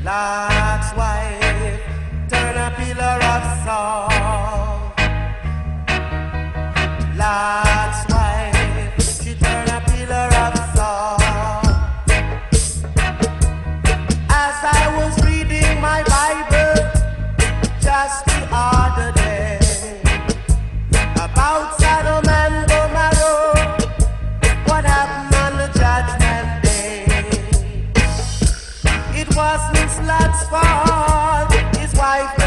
Lot's wife turn a pillar of salt. Lot's wife, she turn a pillar of salt. As I was reading my Bible just the other day about Sodom and Gomorrah, what happened on the judgment day? It wasn't Lot's fault, his wife